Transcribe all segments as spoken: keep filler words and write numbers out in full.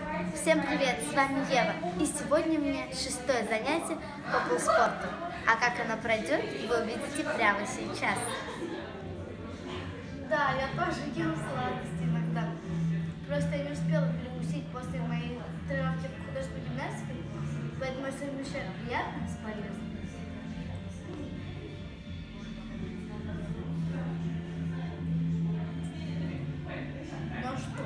Всем привет, с вами Ева, и сегодня у меня шестое занятие по полспорту. А как оно пройдет, вы увидите прямо сейчас. Да, я тоже ем сладости иногда. Просто я не успела перекусить после моей тренировки по художественной гимнастике, поэтому я совмещаю приятное с полезным. Ну что?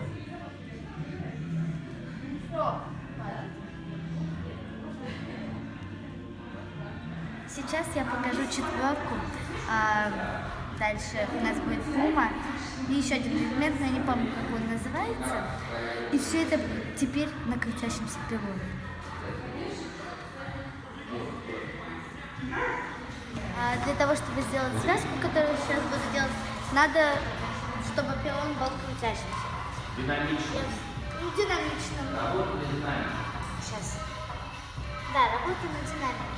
Сейчас я покажу четверку. А дальше у нас будет пума и еще один элемент, но я не помню, как он называется. И все это теперь на крутящемся пилоне. А для того, чтобы сделать связку, которую я сейчас буду делать, надо, чтобы пилон был крутящимся. Динамично. Динамично. Работа на динамике. Сейчас. Да, работа на динамике.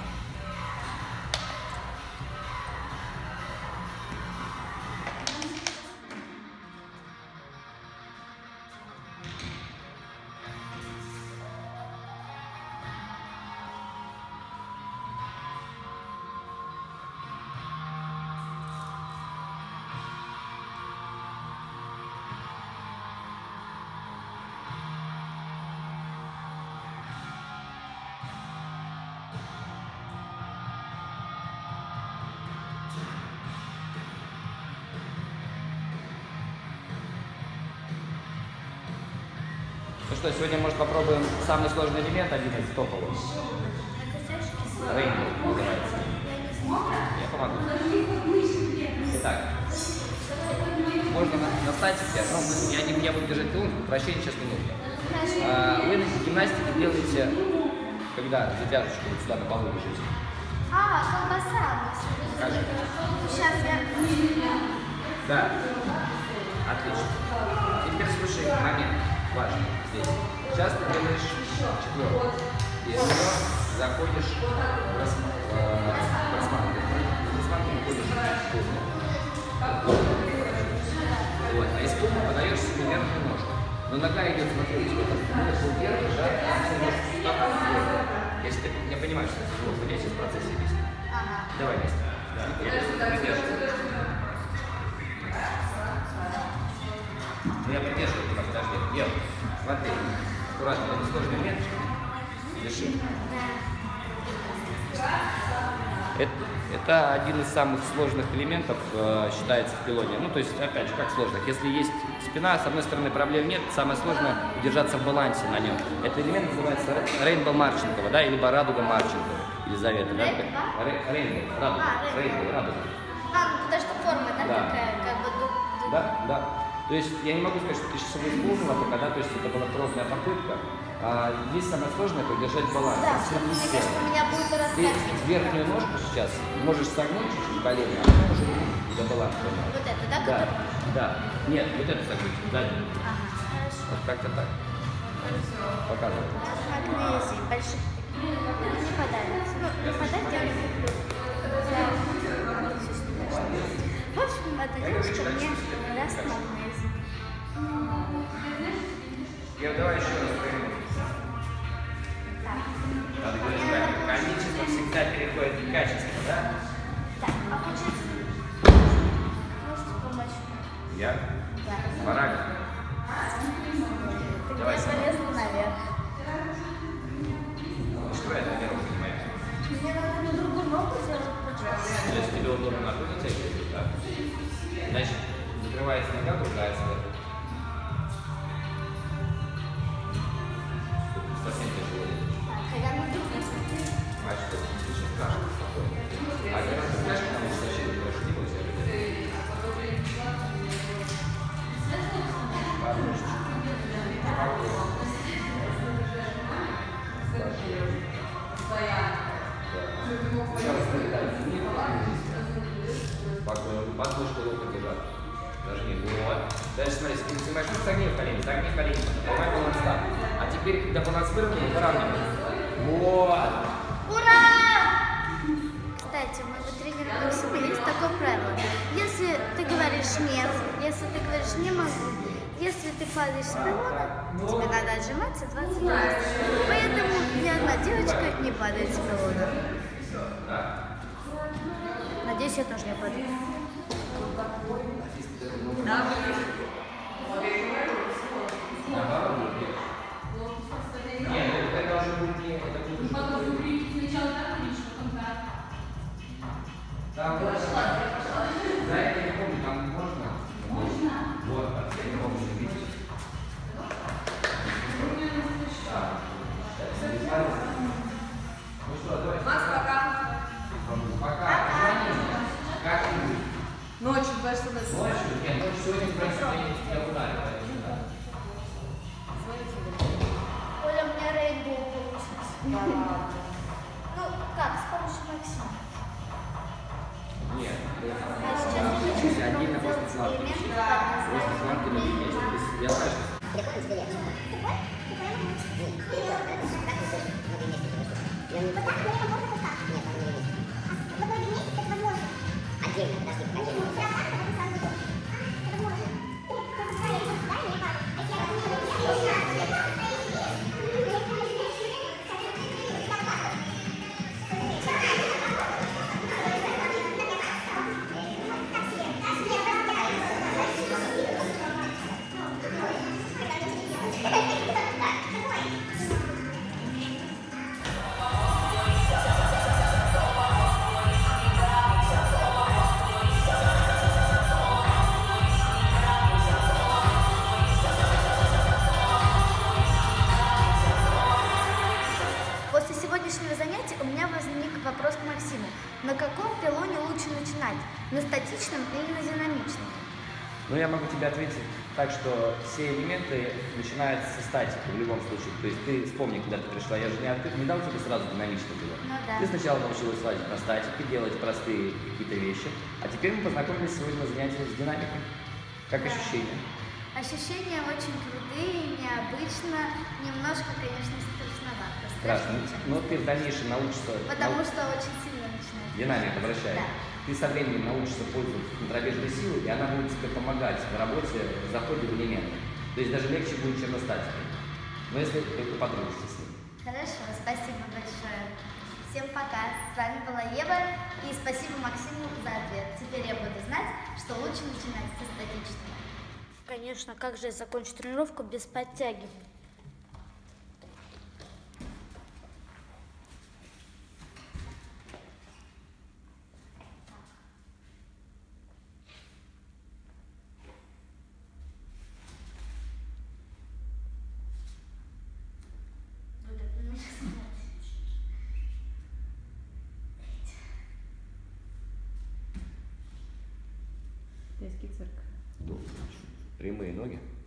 Ну что, сегодня, может, попробуем самый сложный элемент, один из топовых. Рейнбоу называется. Я помогу. Итак, можно на, на статике, ну, мы, я, не, я буду держать пилон, вращение сейчас не нужно. А, вы на гимнастике делаете, когда затяжечку вот сюда на полу лежите. А, колбаса. Покажи. Сейчас я... Да. Отлично. Теперь слушай момент важный здесь. Сейчас ты делаешь четверку. И снова заходишь в просматривание. Просматривание уходишь в пуму. Вот. А из пумы подаешь себе верхнюю ножку. Но нога идет, смотрите, вот ногу вверх, да, если ты, я понимаю, что это сложно, я сейчас в процессе объясню. Ага. Давай вместе. Да. Ну, я придерживаю тебя, подожди. Ел, смотри, аккуратно, это сложный момент. Дыши. Это, это один из самых сложных элементов, э, считается, в пилоне. Ну, то есть, опять же, как сложных. Если есть спина, с одной стороны, проблем нет, самое сложное — удержаться в балансе на нем. Этот элемент называется Рейнбоу Марченкова, да, либо радуга Марченкова, Елизавета. Да? Рейнбоу, радуга, Рейнбоу, радуга. А, ну потому что форма, да, Да. такая, как бы... Да, да. То есть я не могу сказать, что ты сейчас его исполнила пока, да, то есть это была пробная попытка. А здесь самое сложное — это удержать баланс. Да, мне кажется, у меня будет Ты раскачивать. верхнюю ножку сейчас можешь согнуть чуть-чуть колени, а потом уже до баланса. Вот это, да? Да, Который... да. Нет, вот это согнуть, заднюю. Ага, хорошо. Вот как-то так. Показывай. Магнезий, больших. Не подавится. Ну, не подать я не люблю. В общем, эта девушка мне даст магнезий. Я давай еще раз проверим. Надо говорить правильно. Количество всегда переходит в качество, да? Так, а получается, можете помочь? Я? Да. Параграф. Ты Давай, мне полезла наверх. Что я наверх понимаю? Мне надо на другую ногу сделать, пожалуйста. Если тебе удобно ногу натягивать, да? Значит, закрывается нога, кружается. Совсем тяжело. Когда мы другую. А что, слушай, страшно, спокойно. А когда ты знаешь, потому что вообще не можешь не бойся. Подушечку. Сначала ставить вниз, спокойно, подушку руку держать. Даже не вот. Дальше смотри, если ты снимаешь, ну согни в колени, согни в колени, давай баланс так. А теперь, когда баланс выровняем, выравниваем. Вот. Ура! Кстати, у моего тренера Максима есть такое правило. Если ты говоришь нет, если ты говоришь не могу, если ты падаешь с пилона, тебе надо отжиматься двадцать раз. Поэтому ни одна девочка не падает с пилона. Надеюсь, я тоже не падаю. Там за это я не помню, там можно? Можно. Вот, а теперь можно видеть. Ну что, давай. Макс, пока. Пока. Как ты? Ночью, два часа до сна. Ночью? Нет, ночью сегодня спросил, я ударил. Оля, у меня рейнбоу получился. Ну, как, с помощью Максима. Нет. А сейчас я хочу Отдельно сделать после сладкого. элемент под После сладкого названием есть. Я знаю, что Отдельно, подожди, отдельно. После сегодняшнего занятия у меня возник вопрос к Максиму. На каком пилоне лучше начинать? На статичном или на динамичном? Ну, я могу тебе ответить так, что все элементы начинаются со статики в любом случае. То есть ты вспомни, когда ты пришла, я же не, откры... не дал тебе сразу динамичный пилон. Ну да. Ты сначала научилась лазить на статике, делать простые какие-то вещи, а теперь мы познакомились сегодня на занятии с динамикой. Как Да. ощущения? Ощущения очень крутые, необычно, немножко, конечно, страшновато. Страшно. Страшнее, Но ты в дальнейшем научишься... Потому нау- что очень сильно начинает. Динамика обращает. Да. Ты со временем научишься пользоваться контрабежной силой, и она будет тебе помогать в работе, в заходе в элементы. То есть даже легче будет, чем на статике. Но если только подружишься с ним. Хорошо, спасибо большое. Всем пока. С вами была Ева. И спасибо Максиму за ответ. Теперь я буду знать, что лучше начинать со статичного. Конечно, как же я закончу тренировку без подтягивания? Детский цирк. Прямые ноги.